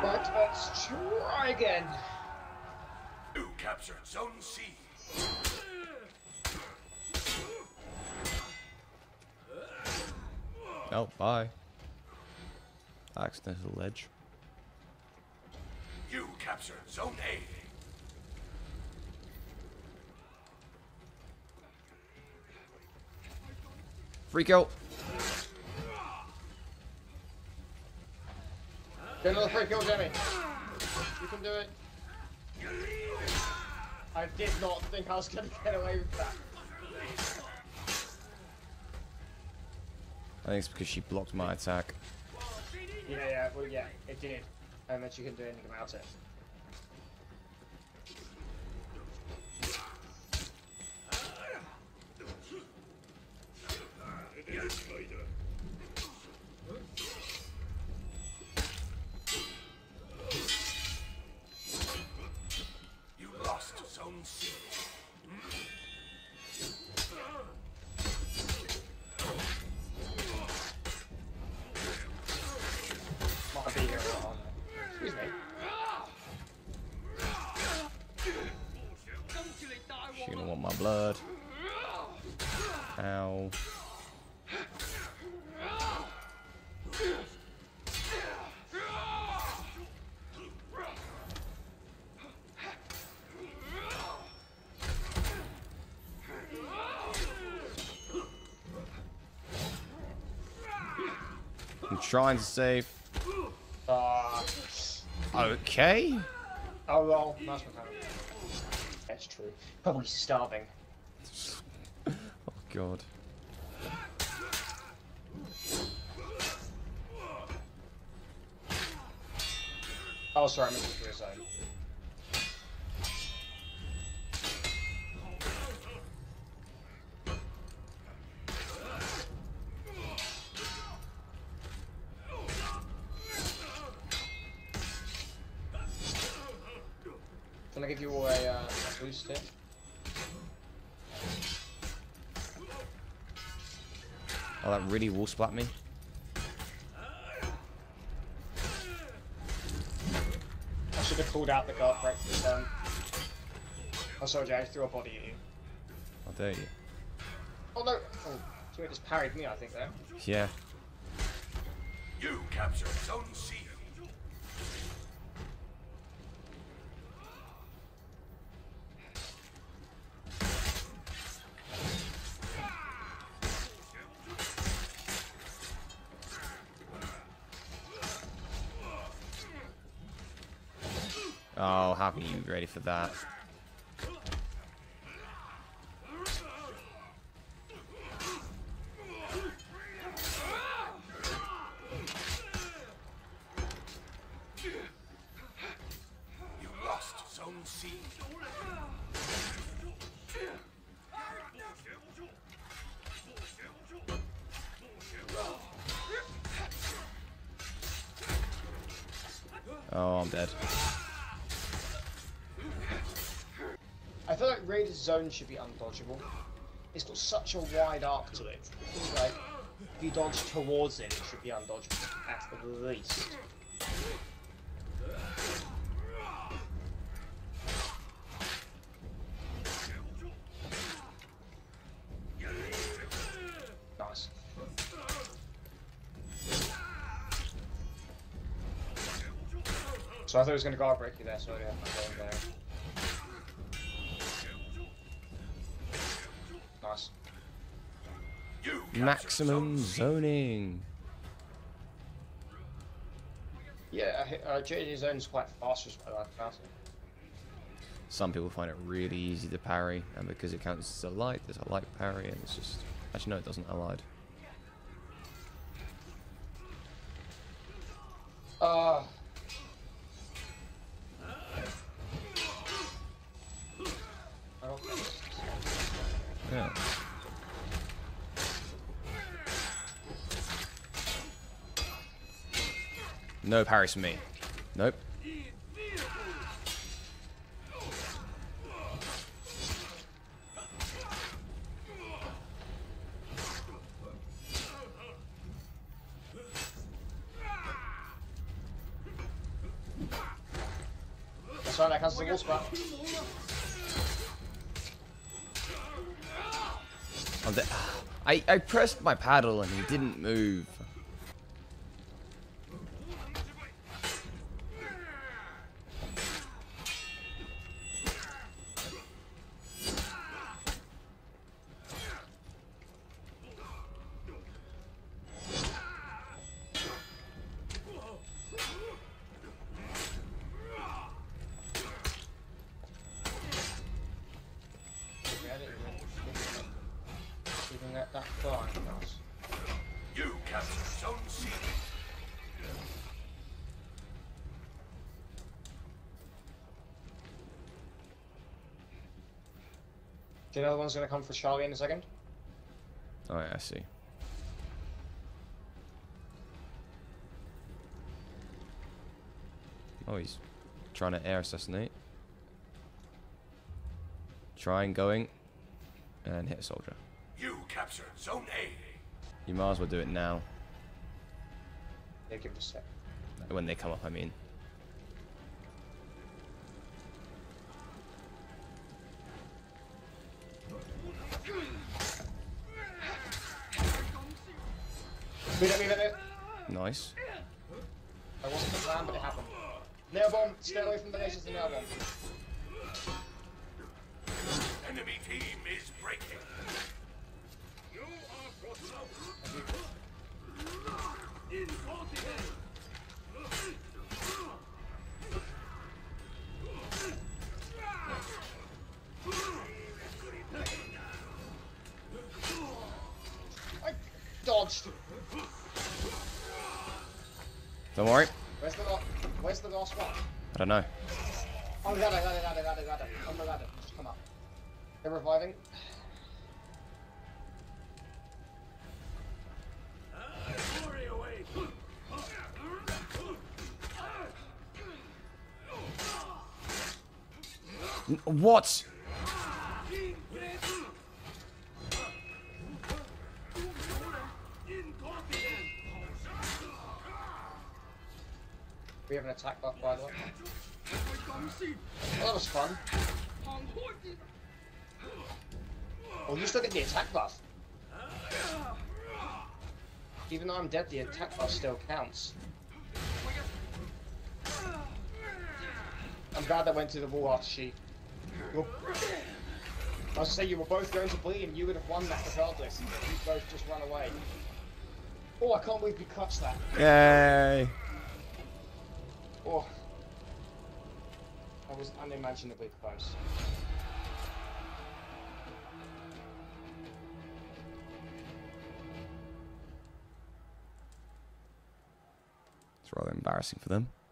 But let's try again. You captured Zone C. Oh, bye. Accidental ledge. You captured Zone A. Freak out. Get another free kill, Jimmy. You can do it. I did not think I was going to get away with that. I think it's because she blocked my attack. Yeah, well, yeah, it did. And then she couldn't do anything about it. You lost Zone C. Might be here on. Excuse me. She's gonna want my blood. Ow. I'm trying to save. Okay. Oh, well, that's my kind. That's true. Probably starving. Oh god. Oh, sorry, I missed the zone. Can I give you all a boost here? Oh, that really wall splat me. I should have called out the guard break this time. Oh, sorry, Jay, I threw a body at you. How dare you? Oh, no! Oh, so it just parried me, I think, there. Yeah. You captured Zone C. Oh, how can you be ready for that? You lost Zone C. Oh, I'm dead. I feel like Raider's zone should be undodgeable. It's got such a wide arc to it. It feels like if you dodge towards it, it should be undodgeable, at the least. Nice. So I thought he was going to guard break you there, so yeah, I'm going there. Nice. You captured Maximum Zone C. zoning. Yeah, JJ's zone's quite fast as well, I found it. Some people find it really easy to parry, and because it counts as a light, there's a light parry, and it's just... Actually, no, it doesn't allied. Yeah. No parries from me. Nope. That's right, that cancels the wall spot. I pressed my paddle and he didn't move. Even at that far, nice. You captured Zone C. Do you know the one's gonna come for Charlie in a second? Oh yeah, I see. Oh, he's trying to air assassinate. Trying, going, and hit a soldier. You captured Zone A. You might as well do it now. Yeah, give it a sec. When they come up, I mean. We don't leave it there. Nice. That wasn't the plan, but it happened. Nail bomb, stay away from the lasers and nail bomb. Enemy team is breaking. I dodged. Don't worry. Where's the last one? I don't know. On the ladder. On the ladder. Just come up. They're reviving. What? We have an attack buff, by the way. Oh, that was fun. Oh, you still get the attack buff. Even though I'm dead, the attack buff still counts. I'm glad that went to the wall after she. I was gonna say you were both going to bleed and you would have won that regardless. You both just run away. Oh, I can't believe you clutched that. Yay! Oh. That was unimaginably close. It's rather embarrassing for them.